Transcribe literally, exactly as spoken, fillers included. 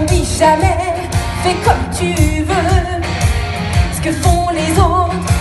dis jamais, fais comme tu veux. Ce que font les autres,